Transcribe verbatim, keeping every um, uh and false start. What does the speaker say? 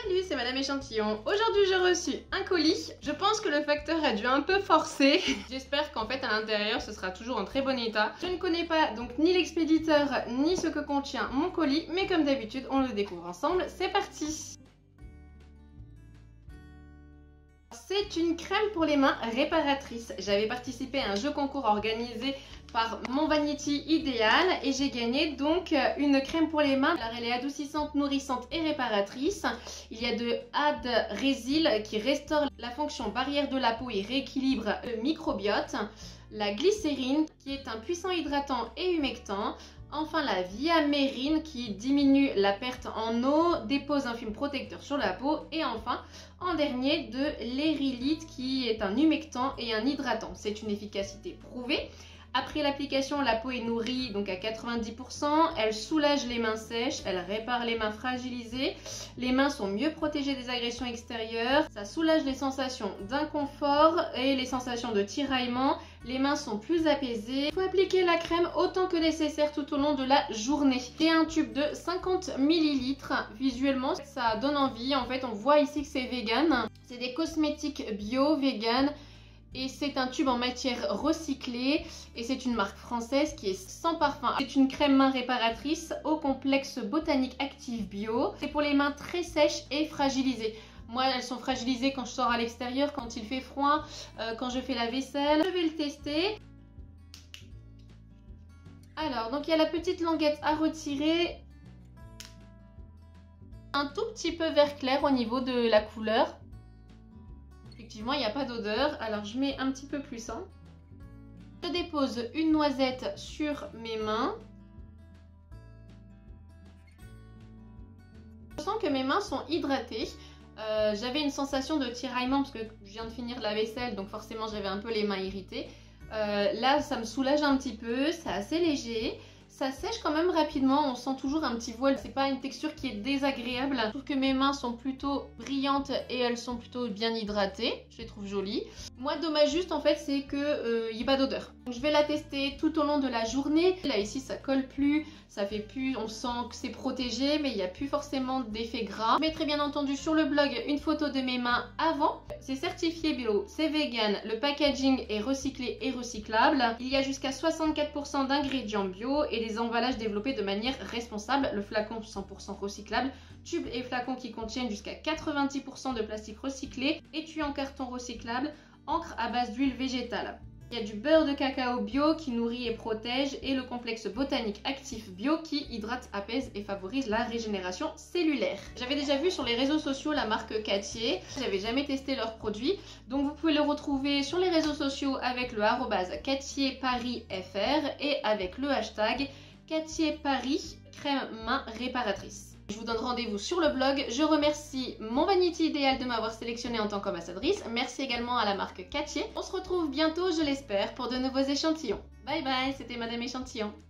Salut, c'est Madame Échantillon. Aujourd'hui, j'ai reçu un colis. Je pense que le facteur a dû un peu forcer. J'espère qu'en fait, à l'intérieur, ce sera toujours en très bon état. Je ne connais pas donc ni l'expéditeur, ni ce que contient mon colis. Mais comme d'habitude, on le découvre ensemble. C'est parti! C'est une crème pour les mains réparatrice. J'avais participé à un jeu concours organisé par Mon Vanity Idéal et j'ai gagné donc une crème pour les mains. Alors elle est adoucissante, nourrissante et réparatrice. Il y a de Adrésil qui restaure la fonction barrière de la peau et rééquilibre le microbiote. La glycérine qui est un puissant hydratant et humectant. Enfin la viamérine qui diminue la perte en eau, dépose un film protecteur sur la peau. Et enfin, en dernier, de l'éryllite qui est un humectant et un hydratant. C'est une efficacité prouvée. Après l'application, la peau est nourrie donc à quatre-vingt-dix pour cent. Elle soulage les mains sèches, elle répare les mains fragilisées. Les mains sont mieux protégées des agressions extérieures. Ça soulage les sensations d'inconfort et les sensations de tiraillement. Les mains sont plus apaisées. Il faut appliquer la crème autant que nécessaire tout au long de la journée. J'ai un tube de cinquante millilitres. Visuellement, ça donne envie. En fait, on voit ici que c'est vegan. C'est des cosmétiques bio, vegan. Et c'est un tube en matière recyclée et c'est une marque française qui est sans parfum. C'est une crème main réparatrice au complexe botanique active bio. C'est pour les mains très sèches et fragilisées. Moi, elles sont fragilisées quand je sors à l'extérieur, quand il fait froid, euh, quand je fais la vaisselle. Je vais le tester. Alors, donc il y a la petite languette à retirer. Un tout petit peu vert clair au niveau de la couleur. Effectivement, il n'y a pas d'odeur. Alors, je mets un petit peu plus. Hein. Je dépose une noisette sur mes mains. Je sens que mes mains sont hydratées. Euh, j'avais une sensation de tiraillement parce que je viens de finir la vaisselle, donc forcément j'avais un peu les mains irritées. Euh, là, ça me soulage un petit peu, c'est assez léger. Ça sèche quand même rapidement, on sent toujours un petit voile. C'est pas une texture qui est désagréable. Je trouve que mes mains sont plutôt brillantes et elles sont plutôt bien hydratées. Je les trouve jolies. Moi, dommage juste en fait, c'est que euh, il n'y a pas d'odeur. Je vais la tester tout au long de la journée. Là ici, ça colle plus, ça fait plus. On sent que c'est protégé, mais il n'y a plus forcément d'effet gras. Je mettrai bien entendu sur le blog une photo de mes mains avant. C'est certifié bio, c'est vegan. Le packaging est recyclé et recyclable. Il y a jusqu'à soixante-quatre pour cent d'ingrédients bio et des emballages développés de manière responsable. Le flacon cent pour cent recyclable, tubes et flacons qui contiennent jusqu'à quatre-vingt-dix pour cent de plastique recyclé, étui en carton recyclable, encre à base d'huile végétale. Il y a du beurre de cacao bio qui nourrit et protège et le complexe botanique actif bio qui hydrate, apaise et favorise la régénération cellulaire. J'avais déjà vu sur les réseaux sociaux la marque Cattier, j'avais jamais testé leurs produits, donc vous pouvez le retrouver sur les réseaux sociaux avec le arrobase Cattier Paris F R et avec le hashtag Cattier Paris crème main réparatrice. Je vous donne rendez-vous sur le blog. Je remercie Mon Vanity Idéal de m'avoir sélectionné en tant qu'ambassadrice. Merci également à la marque Cattier. On se retrouve bientôt, je l'espère, pour de nouveaux échantillons. Bye bye, c'était Madame Échantillon.